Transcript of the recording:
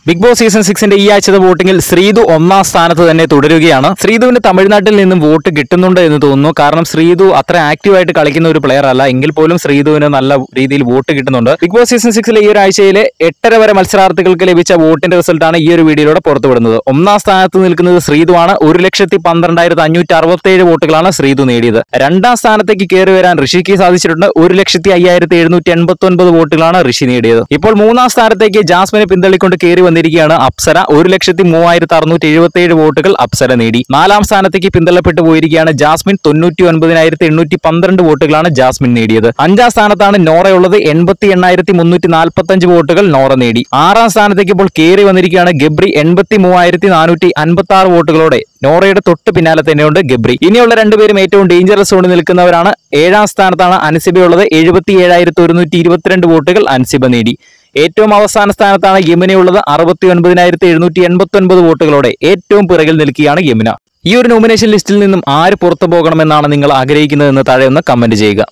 Big boss season 6 ഈ ആഴ്ചത്തെ വോട്ടിംഗിൽ ശ്രീതു ഒന്നാം സ്ഥാനത്ത് തന്നെ തുടരുകയാണ്. ശ്രീതുവിന് തമിഴ്നാട്ടിൽ നിന്നും വോട്ട് കിട്ടുന്നുണ്ട് എന്ന് തോന്നുന്നു. കാരണം ശ്രീതു അത്ര ആക്റ്റീവായിട്ട് കളിക്കുന്ന ഒരു പ്ലെയർ അല്ല. എങ്കിൽ പോലും ശ്രീതുവിന് നല്ല രീതിയിൽ വോട്ട് കിട്ടുന്നുണ്ട്. ബിഗ് ബോസ് സീസൺ 6 ഈ ഒരു ആഴ്ചയിലെ 8.5 വരെ മത്സരാർത്ഥികൾക്ക് ലഭിച്ച വോട്ടിന്റെ റിസൾട്ടാണ് ഈ ഒരു വീഡിയോയിലൂടെ പുറത്തുവിടുന്നത്. ഒന്നാം സ്ഥാനത്ത് നിൽക്കുന്നത് ശ്രീതുവാണ്. 1,12,267 വോട്ടുകളാണ് ശ്രീതു നേടിയത്. രണ്ടാം സ്ഥാനത്തേക്ക് കയറി വരാൻ ഋഷിക്ക് സാധിച്ചിട്ടുണ്ട്. 1,05,789 വോട്ടുകളാണ് ഋഷി നേടിയത്. ഇപ്പോൾ മൂന്നാം സ്ഥാനത്തേക്ക് ജാസ്മിനെ പിന്തള്ളിക്കൊണ്ട് കയറി വന്നിരിക്കുകയാണ് അപ്സര. 1,03,677 വോട്ടുകൾ അപ്സര നേടി. നാലാം സ്ഥാനത്തേക്ക് പിന്തള്ളപ്പെട്ടു പോയിരിക്കുകയാണ് ജാസ്മിൻ. 99,812 വോട്ടുകളാണ് ജാസ്മിൻ നേടിയത്. അഞ്ചാം സ്ഥാനത്താണ് നോറയുള്ളത്. 88,345 വോട്ടുകൾ നോറ നേടി. ആറാം സ്ഥാനത്തേക്ക് ഇപ്പോൾ കയറി വന്നിരിക്കുകയാണ് ഗബ്രി. 83,456 വോട്ടുകളോടെ നോറയുടെ തൊട്ട് പിന്നാലെ തന്നെയുണ്ട് ഗബ്രി. ഇനിയുള്ള രണ്ടുപേരും ഏറ്റവും ഡേഞ്ചറസ് സോണിൽ നിൽക്കുന്നവരാണ്. ഏഴാം സ്ഥാനത്താണ് അൻസിബയുള്ളത്. 77,122 വോട്ടുകൾ അൻസിബ നേടി. ഏറ്റവും അവസാന സ്ഥാനത്താണ് യമുനയുള്ളത്. 69,789 വോട്ടുകളോടെ ഏറ്റവും പിറകിൽ നിൽക്കുകയാണ് യമുന. ഈ ഒരു നോമിനേഷൻ ലിസ്റ്റിൽ നിന്നും ആര് പുറത്തു പോകണമെന്നാണ് നിങ്ങൾ ആഗ്രഹിക്കുന്നതെന്ന് താഴെ ഒന്ന് കമന്റ് ചെയ്യുക.